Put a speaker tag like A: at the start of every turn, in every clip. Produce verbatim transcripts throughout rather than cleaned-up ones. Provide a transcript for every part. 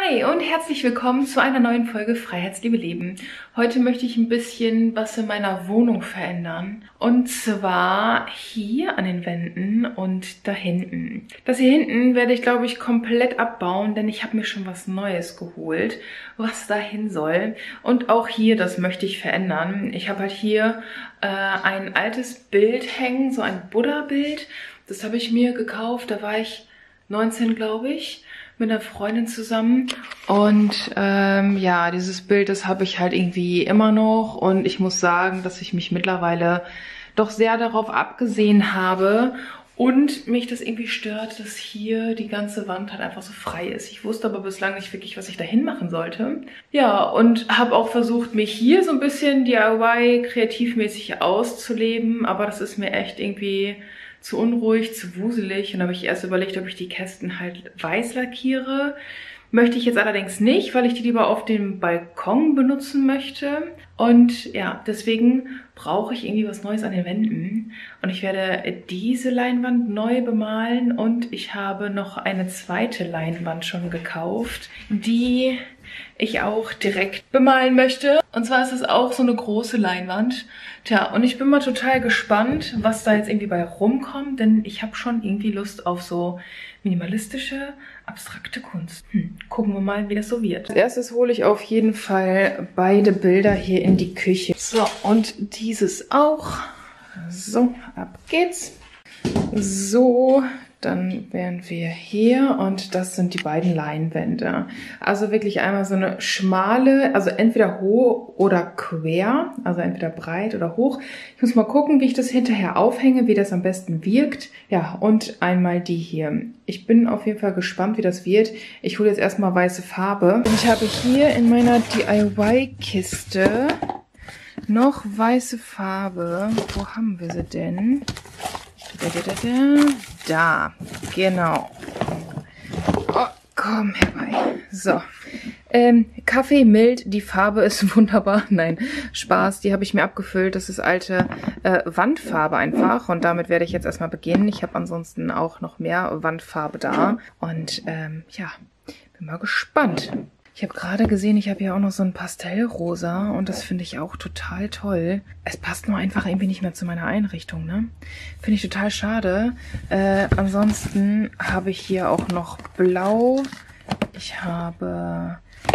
A: Hi und herzlich willkommen zu einer neuen Folge Freiheitsliebe Leben. Heute möchte ich ein bisschen was in meiner Wohnung verändern. Und zwar hier an den Wänden und da hinten. Das hier hinten werde ich, glaube ich, komplett abbauen, denn ich habe mir schon was Neues geholt, was dahin soll. Und auch hier, das möchte ich verändern. Ich habe halt hier äh, ein altes Bild hängen, so ein Buddha-Bild. Das habe ich mir gekauft, da war ich neunzehn, glaube ich. Mit einer Freundin zusammen und ähm, ja, dieses Bild, das habe ich halt irgendwie immer noch und ich muss sagen, dass ich mich mittlerweile doch sehr darauf abgesehen habe und mich das irgendwie stört, dass hier die ganze Wand halt einfach so frei ist. Ich wusste aber bislang nicht wirklich, was ich dahin machen sollte. Ja, und habe auch versucht, mich hier so ein bisschen D I Y kreativmäßig auszuleben, aber das ist mir echt irgendwie zu unruhig, zu wuselig und da habe ich erst überlegt, ob ich die Kästen halt weiß lackiere. Möchte ich jetzt allerdings nicht, weil ich die lieber auf dem Balkon benutzen möchte. Und ja, deswegen brauche ich irgendwie was Neues an den Wänden. Und ich werde diese Leinwand neu bemalen und ich habe noch eine zweite Leinwand schon gekauft, die ich auch direkt bemalen möchte. Und zwar ist es auch so eine große Leinwand. Tja, und ich bin mal total gespannt, was da jetzt irgendwie bei rumkommt, denn ich habe schon irgendwie Lust auf so minimalistische, abstrakte Kunst. Hm, gucken wir mal, wie das so wird. Als erstes hole ich auf jeden Fall beide Bilder hier in die Küche. So, und dieses auch. So, ab geht's. So, dann wären wir hier und das sind die beiden Leinwände. Also wirklich einmal so eine schmale, also entweder hoch oder quer, also entweder breit oder hoch. Ich muss mal gucken, wie ich das hinterher aufhänge, wie das am besten wirkt. Ja, und einmal die hier. Ich bin auf jeden Fall gespannt, wie das wird. Ich hole jetzt erstmal weiße Farbe. Und ich habe hier in meiner D I Y-Kiste noch weiße Farbe. Wo haben wir sie denn? Da, da, da, da. Da, genau. Oh, komm herbei. So. Ähm, Kaffee mild, die Farbe ist wunderbar. Nein, Spaß, die habe ich mir abgefüllt. Das ist alte äh, Wandfarbe einfach. Und damit werde ich jetzt erstmal beginnen. Ich habe ansonsten auch noch mehr Wandfarbe da. Und ähm, ja, bin mal gespannt. Ich habe gerade gesehen, ich habe ja auch noch so ein Pastellrosa und das finde ich auch total toll. Es passt nur einfach irgendwie nicht mehr zu meiner Einrichtung, ne? Finde ich total schade. Äh, ansonsten habe ich hier auch noch Blau. Ich habe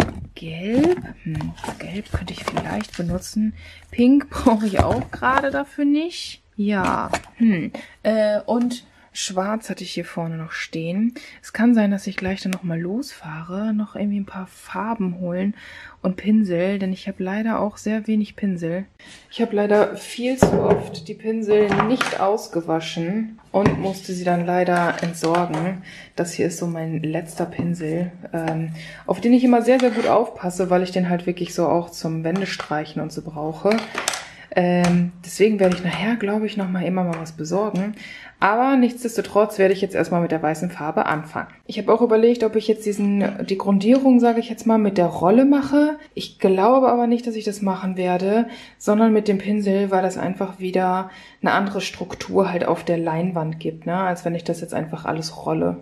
A: Gelb. Hm, Gelb könnte ich vielleicht benutzen. Pink brauche ich auch gerade dafür nicht. Ja, hm. Äh, und Schwarz hatte ich hier vorne noch stehen. Es kann sein, dass ich gleich dann nochmal losfahre, noch irgendwie ein paar Farben holen und Pinsel, denn ich habe leider auch sehr wenig Pinsel. Ich habe leider viel zu oft die Pinsel nicht ausgewaschen und musste sie dann leider entsorgen. Das hier ist so mein letzter Pinsel, ähm, auf den ich immer sehr, sehr gut aufpasse, weil ich den halt wirklich so auch zum Wändestreichen und so brauche. Ähm, deswegen werde ich nachher, glaube ich, noch mal immer mal was besorgen. Aber nichtsdestotrotz werde ich jetzt erstmal mit der weißen Farbe anfangen. Ich habe auch überlegt, ob ich jetzt diesen die Grundierung, sage ich jetzt mal, mit der Rolle mache. Ich glaube aber nicht, dass ich das machen werde, sondern mit dem Pinsel, weil das einfach wieder eine andere Struktur halt auf der Leinwand gibt, ne? Als wenn ich das jetzt einfach alles rolle.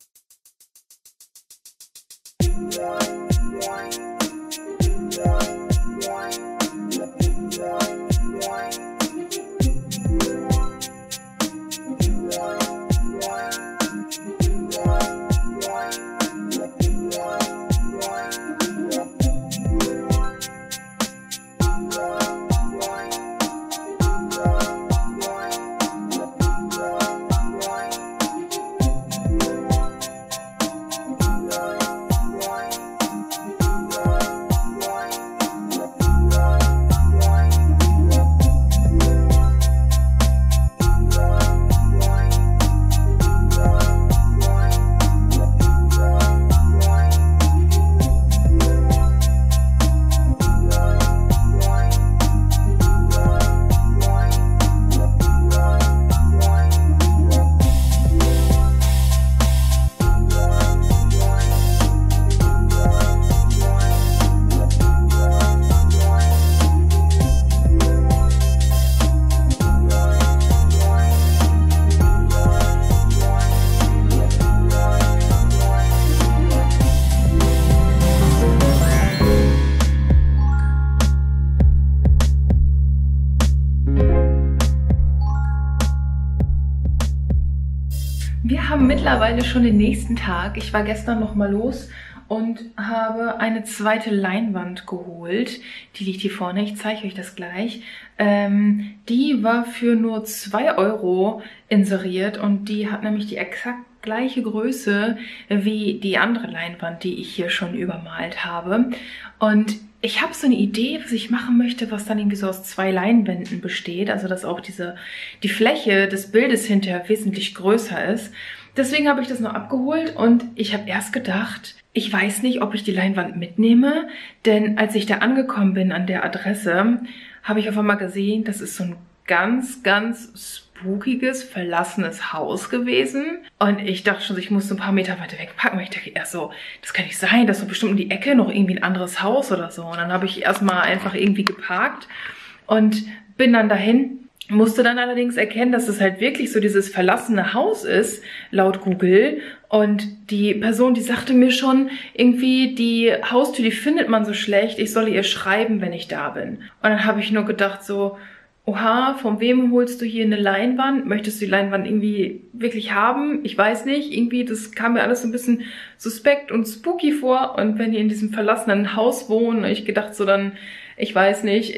A: Wir haben mittlerweile schon den nächsten Tag. Ich war gestern noch mal los und habe eine zweite Leinwand geholt. Die liegt hier vorne, ich zeige euch das gleich. Ähm, die war für nur zwei Euro inseriert und die hat nämlich die exakt gleiche Größe wie die andere Leinwand, die ich hier schon übermalt habe. Und ich habe so eine Idee, was ich machen möchte, was dann irgendwie so aus zwei Leinwänden besteht. Also dass auch diese die Fläche des Bildes hinterher wesentlich größer ist. Deswegen habe ich das noch abgeholt und ich habe erst gedacht, ich weiß nicht, ob ich die Leinwand mitnehme. Denn als ich da angekommen bin an der Adresse, habe ich auf einmal gesehen, das ist so ein ganz, ganz spookiges, verlassenes Haus gewesen. Und ich dachte schon, ich muss so ein paar Meter weiter wegpacken, weil ich dachte erst so, das kann nicht sein, das ist so bestimmt um die Ecke noch irgendwie ein anderes Haus oder so. Und dann habe ich erstmal einfach irgendwie geparkt und bin dann dahin. Musste dann allerdings erkennen, dass es halt wirklich so dieses verlassene Haus ist, laut Google. Und die Person, die sagte mir schon, irgendwie die Haustür, die findet man so schlecht, ich solle ihr schreiben, wenn ich da bin. Und dann habe ich nur gedacht so, oha, von wem holst du hier eine Leinwand? Möchtest du die Leinwand irgendwie wirklich haben? Ich weiß nicht, irgendwie, das kam mir alles so ein bisschen suspekt und spooky vor. Und wenn die in diesem verlassenen Haus wohnen, ich gedacht so dann, ich weiß nicht,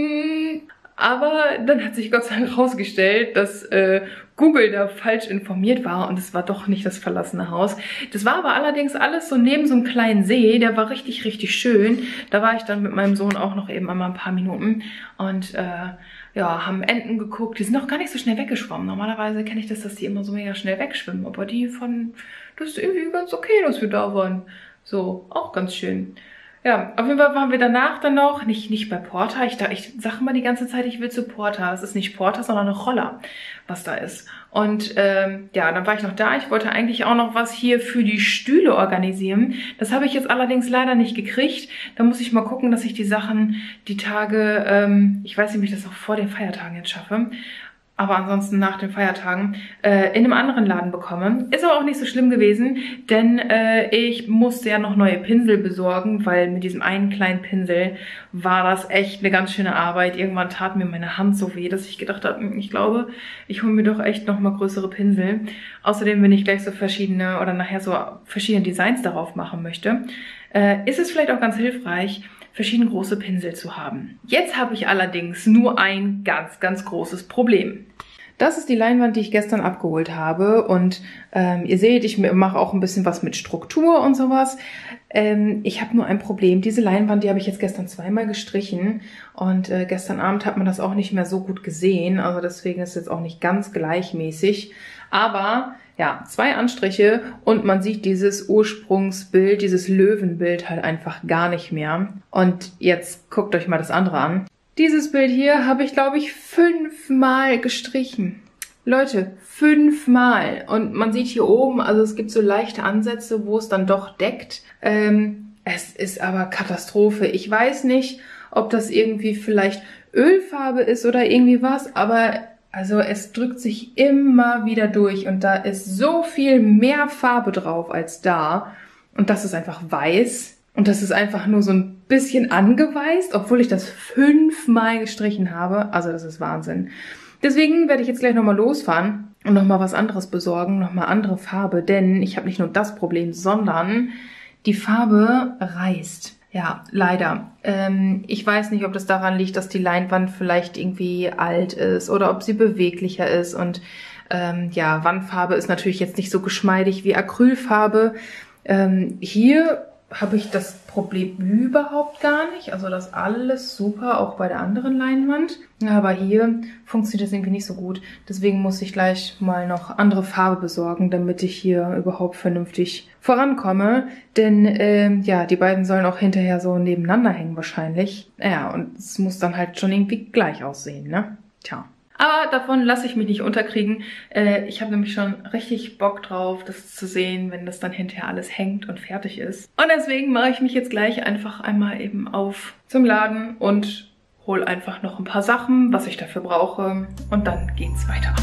A: mm, aber dann hat sich Gott sei Dank herausgestellt, dass äh, Google da falsch informiert war und es war doch nicht das verlassene Haus. Das war aber allerdings alles so neben so einem kleinen See, der war richtig, richtig schön. Da war ich dann mit meinem Sohn auch noch eben einmal ein paar Minuten und äh, ja, haben Enten geguckt. Die sind auch gar nicht so schnell weggeschwommen. Normalerweise kenne ich das, dass die immer so mega schnell wegschwimmen, aber die von, das ist irgendwie ganz okay, dass wir da waren. So, auch ganz schön. Ja, auf jeden Fall waren wir danach dann noch, nicht, nicht bei Porter, ich, ich sage mal die ganze Zeit, ich will zu Porter. Das ist nicht Porter, sondern eine Roller, was da ist. Und ähm, ja, dann war ich noch da. Ich wollte eigentlich auch noch was hier für die Stühle organisieren. Das habe ich jetzt allerdings leider nicht gekriegt. Da muss ich mal gucken, dass ich die Sachen, die Tage, ähm, ich weiß nicht, ob ich das auch vor den Feiertagen jetzt schaffe, aber ansonsten nach den Feiertagen äh, in einem anderen Laden bekomme. Ist aber auch nicht so schlimm gewesen, denn äh, ich musste ja noch neue Pinsel besorgen, weil mit diesem einen kleinen Pinsel war das echt eine ganz schöne Arbeit. Irgendwann tat mir meine Hand so weh, dass ich gedacht habe, ich glaube, ich hole mir doch echt noch mal größere Pinsel. Außerdem, wenn ich gleich so verschiedene oder nachher so verschiedene Designs darauf machen möchte, äh, ist es vielleicht auch ganz hilfreich, verschiedene große Pinsel zu haben. Jetzt habe ich allerdings nur ein ganz, ganz großes Problem. Das ist die Leinwand, die ich gestern abgeholt habe und ähm, ihr seht, ich mache auch ein bisschen was mit Struktur und sowas. Ähm, ich habe nur ein Problem. Diese Leinwand, die habe ich jetzt gestern zweimal gestrichen und äh, gestern Abend hat man das auch nicht mehr so gut gesehen, also deswegen ist es jetzt auch nicht ganz gleichmäßig. Aber ja, zwei Anstriche und man sieht dieses Ursprungsbild, dieses Löwenbild halt einfach gar nicht mehr. Und jetzt guckt euch mal das andere an. Dieses Bild hier habe ich, glaube ich, fünfmal gestrichen. Leute, fünfmal. Und man sieht hier oben, also es gibt so leichte Ansätze, wo es dann doch deckt. Ähm, es ist aber Katastrophe. Ich weiß nicht, ob das irgendwie vielleicht Ölfarbe ist oder irgendwie was, aber also es drückt sich immer wieder durch und da ist so viel mehr Farbe drauf als da. Und das ist einfach weiß. Und das ist einfach nur so ein bisschen angeweißt, obwohl ich das fünfmal gestrichen habe. Also das ist Wahnsinn. Deswegen werde ich jetzt gleich nochmal losfahren und nochmal was anderes besorgen, nochmal andere Farbe. Denn ich habe nicht nur das Problem, sondern die Farbe reißt. Ja, leider. Ähm, ich weiß nicht, ob das daran liegt, dass die Leinwand vielleicht irgendwie alt ist oder ob sie beweglicher ist. Und ähm, ja, Wandfarbe ist natürlich jetzt nicht so geschmeidig wie Acrylfarbe. Ähm, hier habe ich das Problem überhaupt gar nicht. Also das ist alles super, auch bei der anderen Leinwand. Aber hier funktioniert das irgendwie nicht so gut. Deswegen muss ich gleich mal noch andere Farbe besorgen, damit ich hier überhaupt vernünftig vorankomme. Denn ähm, ja, die beiden sollen auch hinterher so nebeneinander hängen wahrscheinlich. Ja, und es muss dann halt schon irgendwie gleich aussehen, ne? Tja. Aber davon lasse ich mich nicht unterkriegen. Äh, ich habe nämlich schon richtig Bock drauf, das zu sehen, wenn das dann hinterher alles hängt und fertig ist. Und deswegen mache ich mich jetzt gleich einfach einmal eben auf zum Laden und hole einfach noch ein paar Sachen, was ich dafür brauche. Und dann geht's weiter.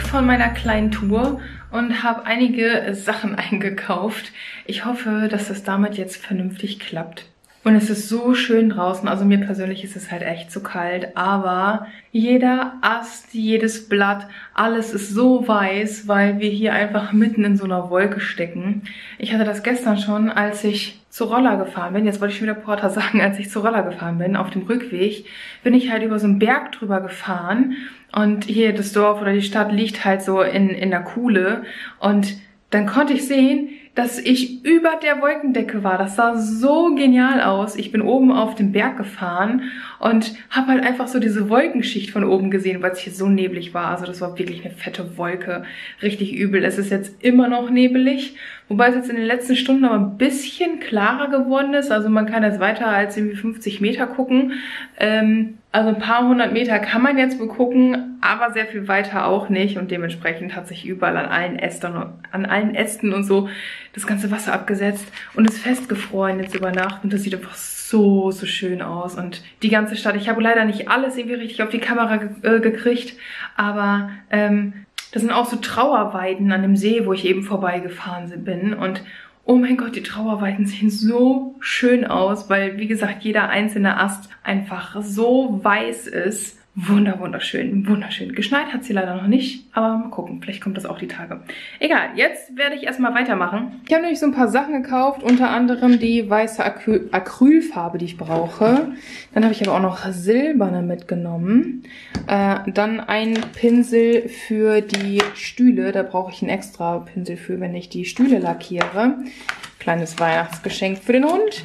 A: von meiner kleinen Tour und habe einige Sachen eingekauft. Ich hoffe, dass das damit jetzt vernünftig klappt. Und es ist so schön draußen, also mir persönlich ist es halt echt zu kalt, aber jeder Ast, jedes Blatt, alles ist so weiß, weil wir hier einfach mitten in so einer Wolke stecken. Ich hatte das gestern schon, als ich zu Roller gefahren bin, jetzt wollte ich schon wieder Porter sagen, als ich zu Roller gefahren bin, auf dem Rückweg, bin ich halt über so einen Berg drüber gefahren und hier das Dorf oder die Stadt liegt halt so in, in der Kuhle und dann konnte ich sehen, dass ich über der Wolkendecke war. Das sah so genial aus. Ich bin oben auf den Berg gefahren und habe halt einfach so diese Wolkenschicht von oben gesehen, weil es hier so neblig war. Also das war wirklich eine fette Wolke. Richtig übel. Es ist jetzt immer noch nebelig, wobei es jetzt in den letzten Stunden aber ein bisschen klarer geworden ist. Also man kann jetzt weiter als irgendwie fünfzig Meter gucken. Ähm, also ein paar hundert Meter kann man jetzt begucken, aber sehr viel weiter auch nicht. Und dementsprechend hat sich überall an allen Ästen, an allen Ästen und so das ganze Wasser abgesetzt und ist festgefroren jetzt über Nacht. Und das sieht einfach so, so schön aus. Und die ganze Stadt, ich habe leider nicht alles irgendwie richtig auf die Kamera ge äh, gekriegt, aber ähm, das sind auch so Trauerweiden an dem See, wo ich eben vorbeigefahren bin. Und oh mein Gott, die Trauerweiden sehen so schön aus, weil, wie gesagt, jeder einzelne Ast einfach so weiß ist. Wunder, wunderschön, wunderschön. Geschneit hat sie leider noch nicht, aber mal gucken, vielleicht kommt das auch die Tage. Egal, jetzt werde ich erstmal weitermachen. Ich habe nämlich so ein paar Sachen gekauft, unter anderem die weiße Acry- Acrylfarbe, die ich brauche. Dann habe ich aber auch noch silberne mitgenommen. Äh, dann ein Pinsel für die Stühle, da brauche ich einen extra Pinsel für, wenn ich die Stühle lackiere. Kleines Weihnachtsgeschenk für den Hund.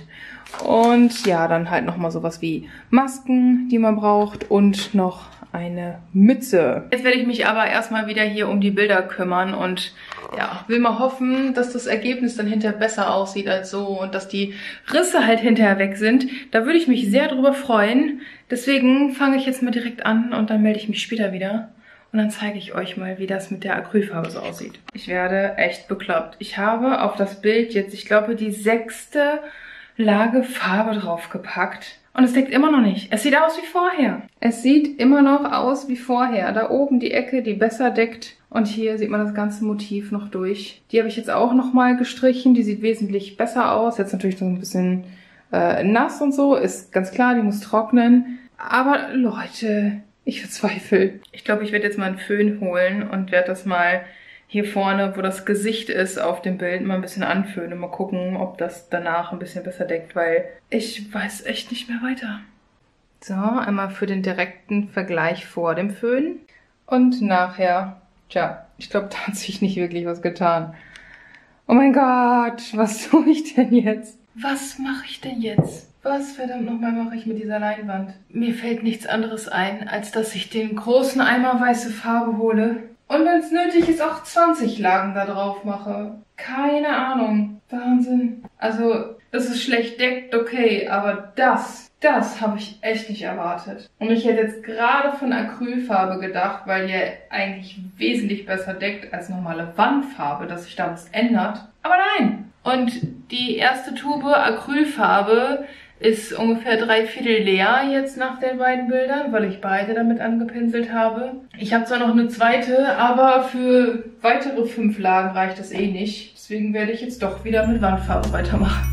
A: Und ja, dann halt nochmal sowas wie Masken, die man braucht und noch eine Mütze. Jetzt werde ich mich aber erstmal wieder hier um die Bilder kümmern und ja, will mal hoffen, dass das Ergebnis dann hinterher besser aussieht als so und dass die Risse halt hinterher weg sind. Da würde ich mich sehr drüber freuen. Deswegen fange ich jetzt mal direkt an und dann melde ich mich später wieder. Und dann zeige ich euch mal, wie das mit der Acrylfarbe so aussieht. Ich werde echt bekloppt. Ich habe auf das Bild jetzt, ich glaube, die sechste Lage Farbe draufgepackt. Und es deckt immer noch nicht. Es sieht aus wie vorher. Es sieht immer noch aus wie vorher. Da oben die Ecke, die besser deckt. Und hier sieht man das ganze Motiv noch durch. Die habe ich jetzt auch nochmal gestrichen. Die sieht wesentlich besser aus. Jetzt natürlich so ein bisschen äh, nass und so. Ist ganz klar, die muss trocknen. Aber Leute, ich verzweifle. Ich glaube, ich werde jetzt mal einen Föhn holen und werde das mal hier vorne, wo das Gesicht ist, auf dem Bild mal ein bisschen anföhnen. Mal gucken, ob das danach ein bisschen besser deckt, weil ich weiß echt nicht mehr weiter. So, einmal für den direkten Vergleich vor dem Föhn und nachher. Tja, ich glaube, da hat sich nicht wirklich was getan. Oh mein Gott, was tue ich denn jetzt? Was mache ich denn jetzt? Was verdammt nochmal mache ich mit dieser Leinwand? Mir fällt nichts anderes ein, als dass ich den großen Eimer weiße Farbe hole und wenn es nötig ist, auch zwanzig Lagen da drauf mache. Keine Ahnung. Wahnsinn. Also, es ist schlecht deckt, okay, aber das, das habe ich echt nicht erwartet. Und ich hätte jetzt gerade von Acrylfarbe gedacht, weil die ja eigentlich wesentlich besser deckt als normale Wandfarbe, dass sich da was ändert. Aber nein. Und die erste Tube Acrylfarbe ist ungefähr drei Viertel leer jetzt nach den beiden Bildern, weil ich beide damit angepinselt habe. Ich habe zwar noch eine zweite, aber für weitere fünf Lagen reicht das eh nicht. Deswegen werde ich jetzt doch wieder mit Wandfarbe weitermachen.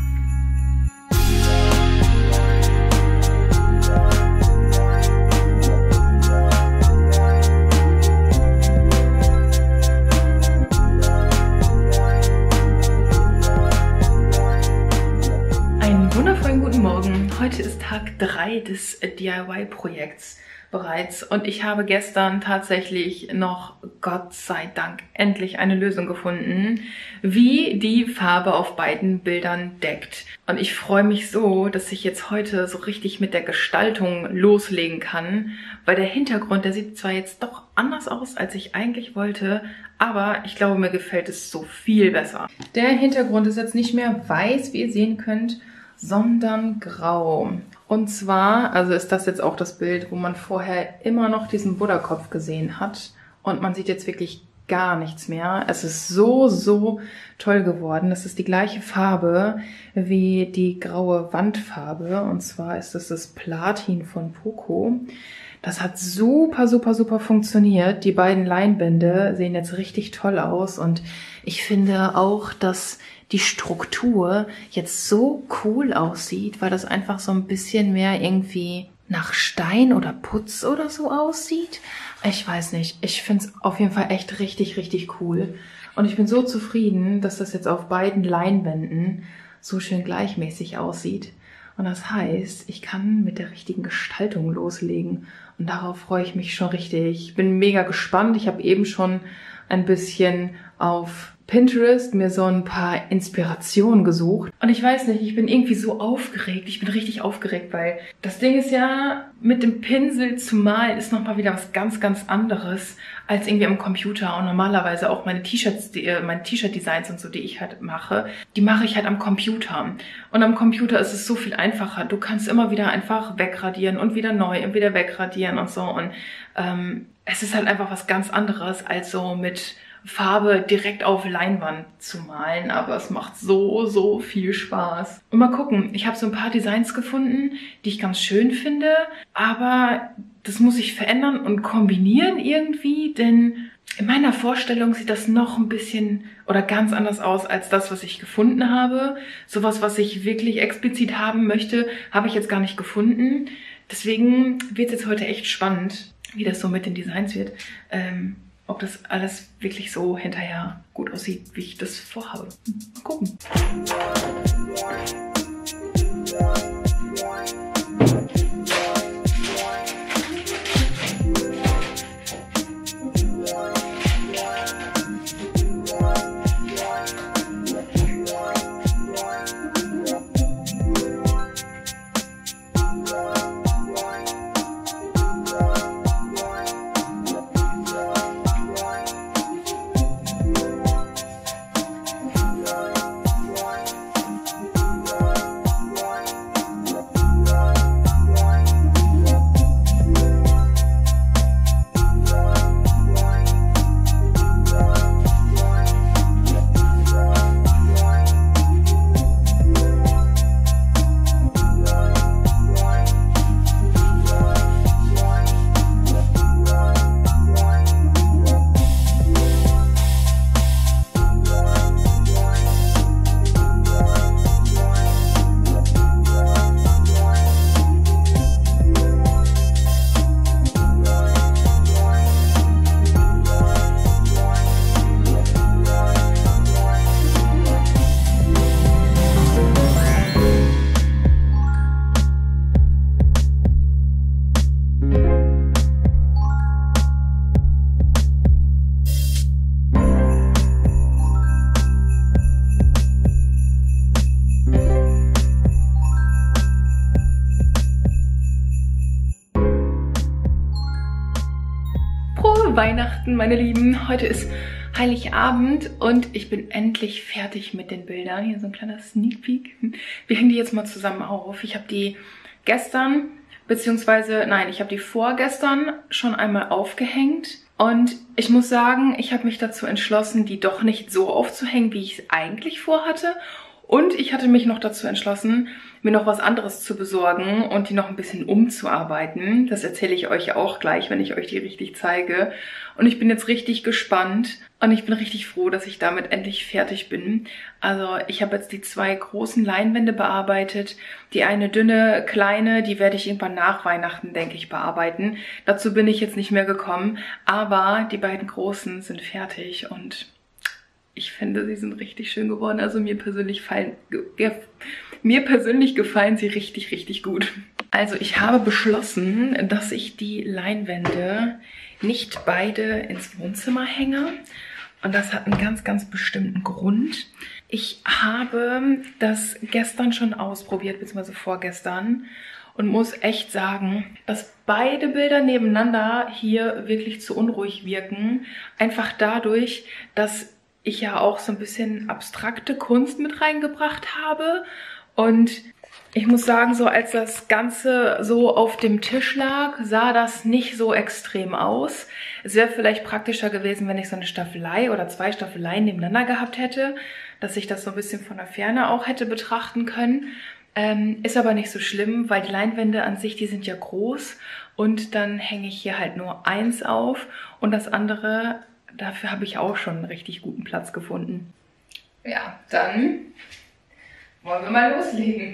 A: Heute ist Tag drei des D I Y-Projekts bereits und ich habe gestern tatsächlich noch, Gott sei Dank, endlich eine Lösung gefunden, wie die Farbe auf beiden Bildern deckt. Und ich freue mich so, dass ich jetzt heute so richtig mit der Gestaltung loslegen kann, weil der Hintergrund, der sieht zwar jetzt doch anders aus, als ich eigentlich wollte, aber ich glaube, mir gefällt es so viel besser. Der Hintergrund ist jetzt nicht mehr weiß, wie ihr sehen könnt, sondern grau. Und zwar, also ist das jetzt auch das Bild, wo man vorher immer noch diesen Buddha-Kopf gesehen hat. Und man sieht jetzt wirklich gar nichts mehr. Es ist so, so toll geworden. Das ist die gleiche Farbe wie die graue Wandfarbe. Und zwar ist das das Platin von Poco. Das hat super, super, super funktioniert. Die beiden Leinwände sehen jetzt richtig toll aus und ich finde auch, dass die Struktur jetzt so cool aussieht, weil das einfach so ein bisschen mehr irgendwie nach Stein oder Putz oder so aussieht. Ich weiß nicht. Ich finde es auf jeden Fall echt richtig, richtig cool. Und ich bin so zufrieden, dass das jetzt auf beiden Leinwänden so schön gleichmäßig aussieht. Und das heißt, ich kann mit der richtigen Gestaltung loslegen. Und darauf freue ich mich schon richtig. Ich bin mega gespannt. Ich habe eben schon ein bisschen auf Pinterest mir so ein paar Inspirationen gesucht. Und ich weiß nicht, ich bin irgendwie so aufgeregt. Ich bin richtig aufgeregt, weil das Ding ist ja, mit dem Pinsel zu malen ist nochmal wieder was ganz, ganz anderes als irgendwie am Computer. Und normalerweise auch meine T-Shirts, meine T-Shirt-Designs und so, die ich halt mache, die mache ich halt am Computer. Und am Computer ist es so viel einfacher. Du kannst immer wieder einfach wegradieren und wieder neu und wieder wegradieren und so. Und ähm, es ist halt einfach was ganz anderes als so mit Farbe direkt auf Leinwand zu malen, aber es macht so, so viel Spaß. Und mal gucken, ich habe so ein paar Designs gefunden, die ich ganz schön finde, aber das muss ich verändern und kombinieren irgendwie, denn in meiner Vorstellung sieht das noch ein bisschen oder ganz anders aus als das, was ich gefunden habe. Sowas, was ich wirklich explizit haben möchte, habe ich jetzt gar nicht gefunden. Deswegen wird es jetzt heute echt spannend, wie das so mit den Designs wird. Ähm, ob das alles wirklich so hinterher gut aussieht, wie ich das vorhabe. Mal gucken. Weihnachten, meine Lieben. Heute ist Heiligabend und ich bin endlich fertig mit den Bildern. Hier so ein kleiner Sneak Peek. Wir hängen die jetzt mal zusammen auf. Ich habe die gestern, beziehungsweise, nein, ich habe die vorgestern schon einmal aufgehängt. Und ich muss sagen, ich habe mich dazu entschlossen, die doch nicht so aufzuhängen, wie ich es eigentlich vorhatte. Und ich hatte mich noch dazu entschlossen, mir noch was anderes zu besorgen und die noch ein bisschen umzuarbeiten. Das erzähle ich euch auch gleich, wenn ich euch die richtig zeige. Und ich bin jetzt richtig gespannt und ich bin richtig froh, dass ich damit endlich fertig bin. Also ich habe jetzt die zwei großen Leinwände bearbeitet. Die eine dünne, kleine, die werde ich irgendwann nach Weihnachten, denke ich, bearbeiten. Dazu bin ich jetzt nicht mehr gekommen. Aber die beiden großen sind fertig und ich finde, sie sind richtig schön geworden. Also mir persönlich fallen, ja, mir persönlich gefallen sie richtig, richtig gut. Also ich habe beschlossen, dass ich die Leinwände nicht beide ins Wohnzimmer hänge. Und das hat einen ganz, ganz bestimmten Grund. Ich habe das gestern schon ausprobiert, beziehungsweise vorgestern. Und muss echt sagen, dass beide Bilder nebeneinander hier wirklich zu unruhig wirken. Einfach dadurch, dass ich ja auch so ein bisschen abstrakte Kunst mit reingebracht habe. Und ich muss sagen, so als das Ganze so auf dem Tisch lag, sah das nicht so extrem aus. Es wäre vielleicht praktischer gewesen, wenn ich so eine Staffelei oder zwei Staffeleien nebeneinander gehabt hätte, dass ich das so ein bisschen von der Ferne auch hätte betrachten können. Ähm, ist aber nicht so schlimm, weil die Leinwände an sich, die sind ja groß und dann hänge ich hier halt nur eins auf und das andere, dafür habe ich auch schon einen richtig guten Platz gefunden. Ja, dann wollen wir mal loslegen.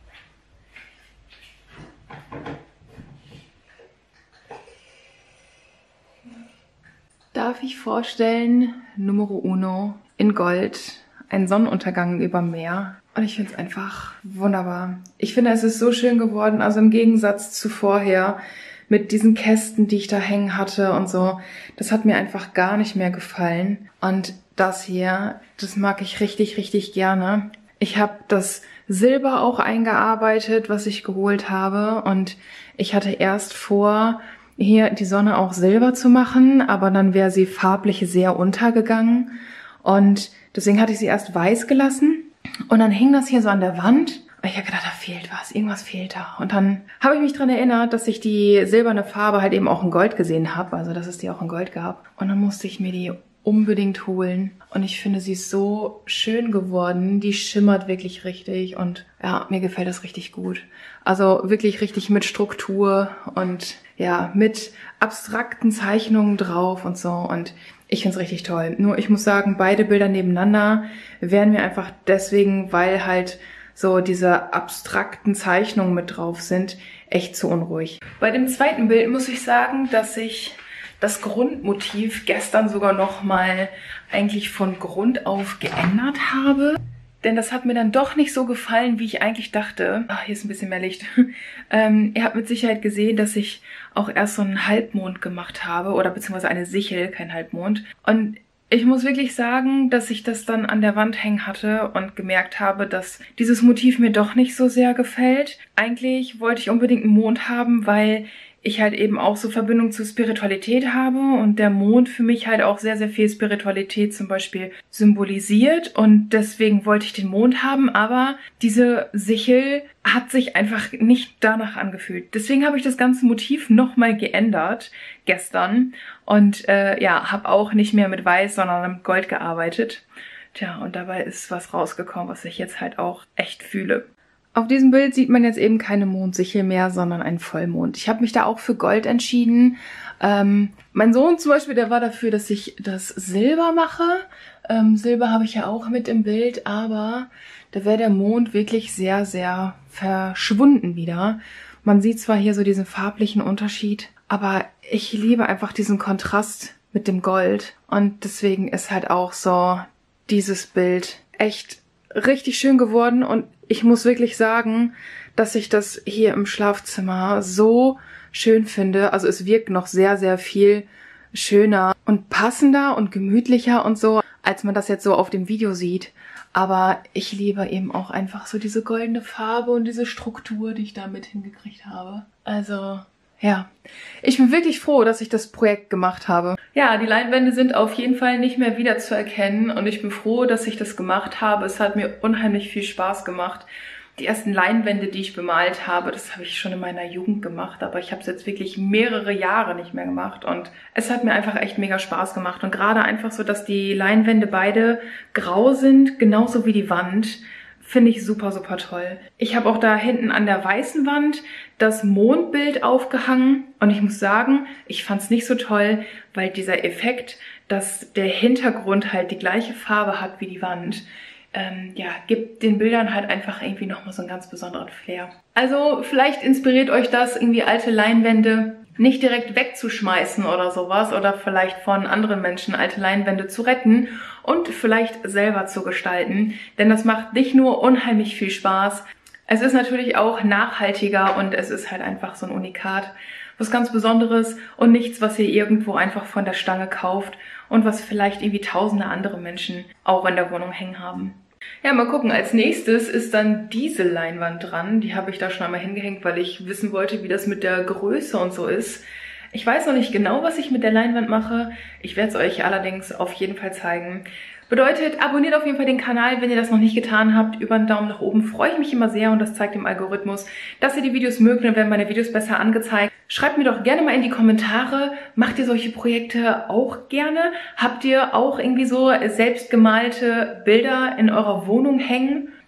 A: Darf ich vorstellen, Numero Uno in Gold, ein Sonnenuntergang über Meer. Und ich finde es einfach wunderbar. Ich finde, es ist so schön geworden, also im Gegensatz zu vorher mit diesen Kästen, die ich da hängen hatte und so. Das hat mir einfach gar nicht mehr gefallen. Und das hier, das mag ich richtig, richtig gerne. Ich habe das Silber auch eingearbeitet, was ich geholt habe. Und ich hatte erst vor, hier die Sonne auch silber zu machen, aber dann wäre sie farblich sehr untergegangen. Und deswegen hatte ich sie erst weiß gelassen. Und dann hing das hier so an der Wand. Und ich habe gedacht, da fehlt was, irgendwas fehlt da. Und dann habe ich mich dran erinnert, dass ich die silberne Farbe halt eben auch in Gold gesehen habe. Also dass es die auch in Gold gab. Und dann musste ich mir die unbedingt holen. Und ich finde, sie ist so schön geworden. Die schimmert wirklich richtig. Und ja, mir gefällt das richtig gut. Also wirklich richtig mit Struktur und ja, mit abstrakten Zeichnungen drauf und so. Und ich finde es richtig toll. Nur ich muss sagen, beide Bilder nebeneinander wären mir einfach deswegen, weil halt so diese abstrakten Zeichnungen mit drauf sind, echt zu unruhig. Bei dem zweiten Bild muss ich sagen, dass ich das Grundmotiv gestern sogar noch mal eigentlich von Grund auf geändert habe. Denn das hat mir dann doch nicht so gefallen, wie ich eigentlich dachte. Ach, hier ist ein bisschen mehr Licht. ähm, ihr habt mit Sicherheit gesehen, dass ich auch erst so einen Halbmond gemacht habe. Oder beziehungsweise eine Sichel, kein Halbmond. Und ich muss wirklich sagen, dass ich das dann an der Wand hängen hatte und gemerkt habe, dass dieses Motiv mir doch nicht so sehr gefällt. Eigentlich wollte ich unbedingt einen Mond haben, weil ich halt eben auch so Verbindung zur Spiritualität habe und der Mond für mich halt auch sehr, sehr viel Spiritualität zum Beispiel symbolisiert und deswegen wollte ich den Mond haben, aber diese Sichel hat sich einfach nicht danach angefühlt. Deswegen habe ich das ganze Motiv nochmal geändert gestern und äh, ja, habe auch nicht mehr mit Weiß, sondern mit Gold gearbeitet. Tja, und dabei ist was rausgekommen, was ich jetzt halt auch echt fühle. Auf diesem Bild sieht man jetzt eben keine Mondsichel mehr, sondern einen Vollmond. Ich habe mich da auch für Gold entschieden. Ähm, mein Sohn zum Beispiel, der war dafür, dass ich das Silber mache. Ähm, Silber habe ich ja auch mit im Bild, aber da wäre der Mond wirklich sehr, sehr verschwunden wieder. Man sieht zwar hier so diesen farblichen Unterschied, aber ich liebe einfach diesen Kontrast mit dem Gold. Und deswegen ist halt auch so dieses Bild echt richtig schön geworden und ich muss wirklich sagen, dass ich das hier im Schlafzimmer so schön finde. Also es wirkt noch sehr, sehr viel schöner und passender und gemütlicher und so, als man das jetzt so auf dem Video sieht. Aber ich liebe eben auch einfach so diese goldene Farbe und diese Struktur, die ich damit hingekriegt habe. Also ja, ich bin wirklich froh, dass ich das Projekt gemacht habe. Ja, die Leinwände sind auf jeden Fall nicht mehr wiederzuerkennen und ich bin froh, dass ich das gemacht habe. Es hat mir unheimlich viel Spaß gemacht. Die ersten Leinwände, die ich bemalt habe, das habe ich schon in meiner Jugend gemacht, aber ich habe es jetzt wirklich mehrere Jahre nicht mehr gemacht und es hat mir einfach echt mega Spaß gemacht. Und gerade einfach so, dass die Leinwände beide grau sind, genauso wie die Wand, finde ich super, super toll. Ich habe auch da hinten an der weißen Wand das Mondbild aufgehangen und ich muss sagen, ich fand es nicht so toll, weil dieser Effekt, dass der Hintergrund halt die gleiche Farbe hat wie die Wand, ähm, ja, gibt den Bildern halt einfach irgendwie nochmal so einen ganz besonderen Flair. Also vielleicht inspiriert euch das, irgendwie alte Leinwände nicht direkt wegzuschmeißen oder sowas oder vielleicht von anderen Menschen alte Leinwände zu retten und vielleicht selber zu gestalten, denn das macht nicht nur unheimlich viel Spaß, es ist natürlich auch nachhaltiger und es ist halt einfach so ein Unikat, was ganz Besonderes und nichts, was ihr irgendwo einfach von der Stange kauft und was vielleicht irgendwie tausende andere Menschen auch in der Wohnung hängen haben. Ja, mal gucken. Als nächstes ist dann diese Leinwand dran. Die habe ich da schon einmal hingehängt, weil ich wissen wollte, wie das mit der Größe und so ist. Ich weiß noch nicht genau, was ich mit der Leinwand mache. Ich werde es euch allerdings auf jeden Fall zeigen. Bedeutet, abonniert auf jeden Fall den Kanal, wenn ihr das noch nicht getan habt. Über einen Daumen nach oben freue ich mich immer sehr und das zeigt dem Algorithmus, dass ihr die Videos mögt und werden meine Videos besser angezeigt. Schreibt mir doch gerne mal in die Kommentare, macht ihr solche Projekte auch gerne? Habt ihr auch irgendwie so selbstgemalte Bilder in eurer Wohnung hängen?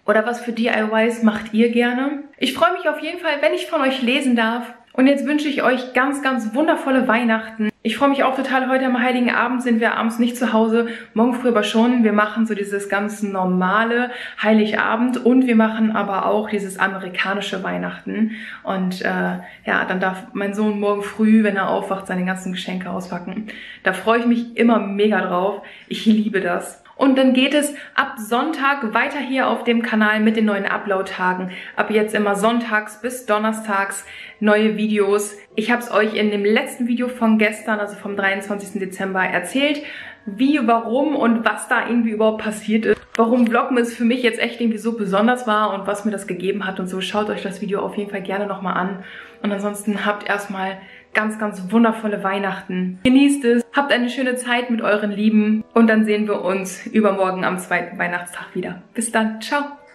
A: Oder was für D I Ys macht ihr gerne? Ich freue mich auf jeden Fall, wenn ich von euch lesen darf. Und jetzt wünsche ich euch ganz, ganz wundervolle Weihnachten. Ich freue mich auch total. Heute am Heiligen Abend sind wir abends nicht zu Hause, morgen früh aber schon. Wir machen so dieses ganz normale Heiligabend und wir machen aber auch dieses amerikanische Weihnachten. Und äh, ja, dann darf mein Sohn morgen früh, wenn er aufwacht, seine ganzen Geschenke auspacken. Da freue ich mich immer mega drauf. Ich liebe das. Und dann geht es ab Sonntag weiter hier auf dem Kanal mit den neuen Upload-Tagen. Ab jetzt immer sonntags bis donnerstags neue Videos. Ich habe es euch in dem letzten Video von gestern, also vom dreiundzwanzigsten Dezember, erzählt, wie, warum und was da irgendwie überhaupt passiert ist. Warum Vlogmas für mich jetzt echt irgendwie so besonders war und was mir das gegeben hat und so. Schaut euch das Video auf jeden Fall gerne nochmal an. Und ansonsten habt erstmal ganz, ganz wundervolle Weihnachten. Genießt es, habt eine schöne Zeit mit euren Lieben und dann sehen wir uns übermorgen am zweiten Weihnachtstag wieder. Bis dann, ciao!